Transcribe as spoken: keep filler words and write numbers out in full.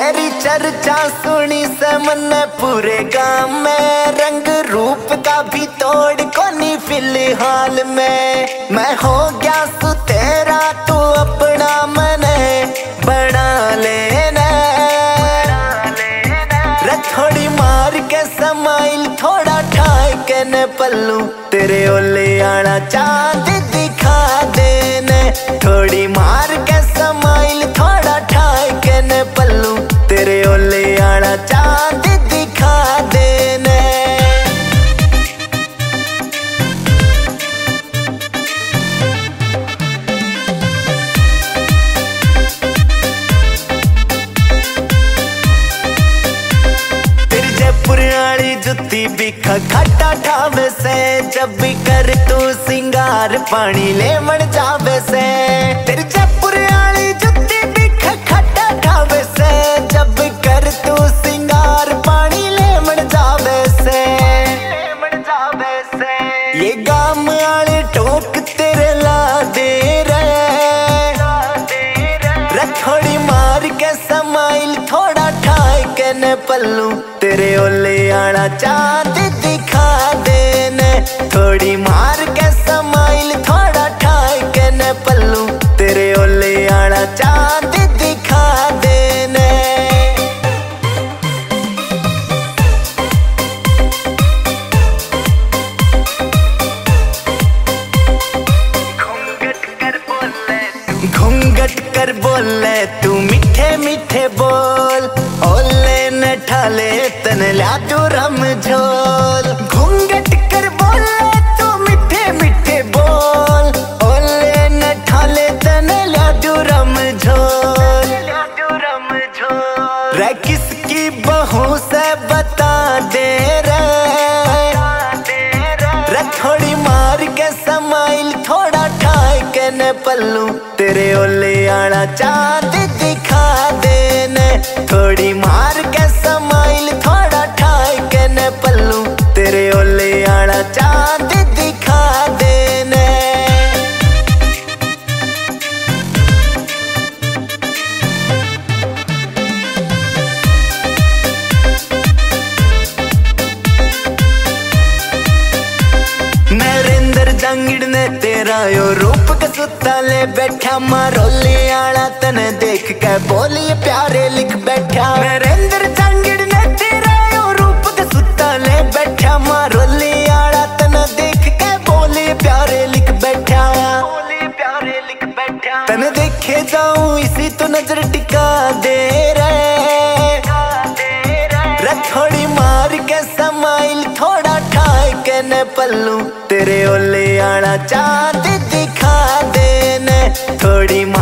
तेरी चर्चा सुनी से मन पूरे गांव में, रंग रूप का भी तोड़ कोनी फिलहाल में। मैं हो गया सु तेरा तू अपना मने बना लेना, थोड़ी मार के समाइल थोड़ा ठाए के न पल्लू, तेरे ओले आना चांद दिखा देने। थोड़ी मार के समाइल थोड़ा ठाए के न पल्लू, तेरे ओले आना चांद दिखा देने। पुरानी जुत्ती बिखा खट्टा ठावे से, जब भी कर तू सिंगार पानी ले मर जावे से। तेरी जयपुर वाली जुत्ती बिखा खट्टा ठावे से, जब भी कर तू सिंगार पानी ले मर जावे से। ये गाम वाले टोक तेरे ला दे रहे, थोड़ी मार के समाइल थोड़ा ठाए के न पल्लू, तेरे ओले आना चांद दिखा देने। थोड़ी मार के समाइल थोड़ा ठाए के न पल्लू, तेरे ओले आना चांद दिखा देने। घूंघट कर बोले तू मीठे मीठे बोल, ओले न ठाले तन ला तू रम झोल। घूंघट कर बोले तू मीठे मीठे बोल, ओले न ठाले तन ला तू रम झोल। रे किसकी बहू से बता दे रे, रे थोड़ी मार के समाइल थोड़ा ठाए के न पल्लू, तेरे ओले आना चांद दिखा देने। थोड़ी मार के समाइल थोड़ा ठाए के न पल्लू, तेरे ओले आना चांद दिखा देने। नरेंद्र जांगिड़ ने तेरा यो रूप के सुता ले बैठा, मारोली आला तने देख के बोलिए प्यारे लिख बैठा। नरेंद्र जांगिड़ ने तेरा यो रूप के सुता ले बैठा, मारोली आला तने देख के बोलिए प्यारे लिख बैठा। प्यारे लिख बैठा तने देखे जाऊं इसी तो नजर टिका दे रे, थोड़ी मार के समाइल थोड़ा ठाए के न पल्लू, तेरे ओले आना चांद दिखा देने। थोड़ी